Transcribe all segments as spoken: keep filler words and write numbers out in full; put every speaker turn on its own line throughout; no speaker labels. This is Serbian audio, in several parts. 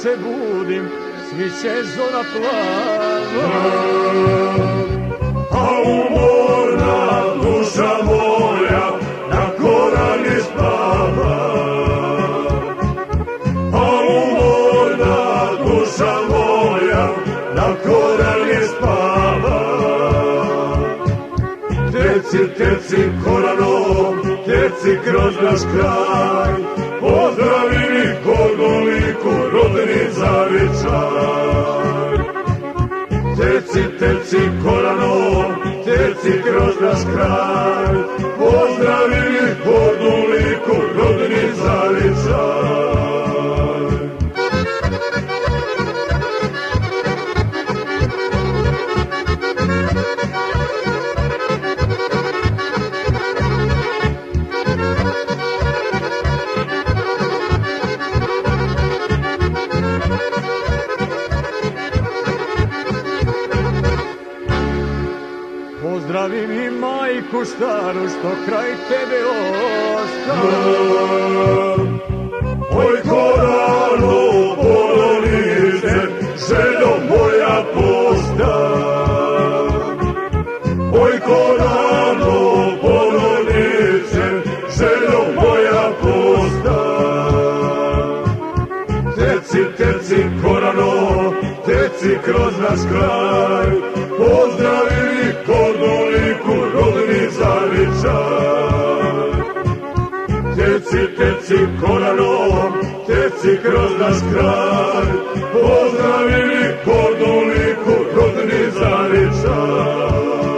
se budim, sviće zora plava.
A umorna duša moja na korani spava. A umorna duša moja na korani spava. Teci, teci koranom, teci kroz naš kraj, pozdravi mi Gordoliku, rodni zavičaj. Teci, teci koranom, teci kroz naš kraj, pozdravi mi Gordoliku, rodni zavičaj.
Pozdravim i majku staru što kraj tebe ostala.
Oj korano polonice, željo moja posta. Oj korano polonice, željo moja posta. Teci, teci korano, teci kroz naš kraj, pozdravi mi Gordoliku, rodni zavičaj. Teci, teci koranom, teci kroz naš kraj, pozdravi mi Gordoliku, rodni zavičaj.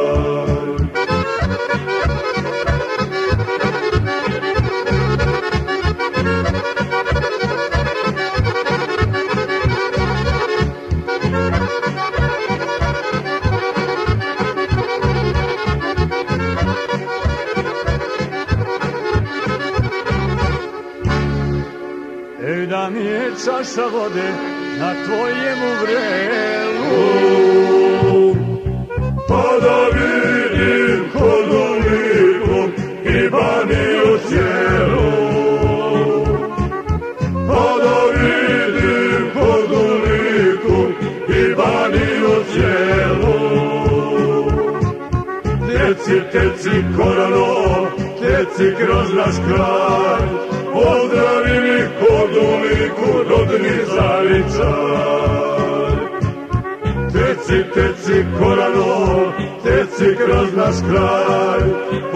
Da mi je čaša vode na tvojemu vrelu,
pa da vidim Gordoliku i Baniju cijelu. Pa da vidim Gordoliku i Baniju cijelu. Teci, teci korano, teci kroz naš kraj, pozdravi mi Gordoliku, rodni zavičaj. Teci, teci korano, teci kroz naš kraj,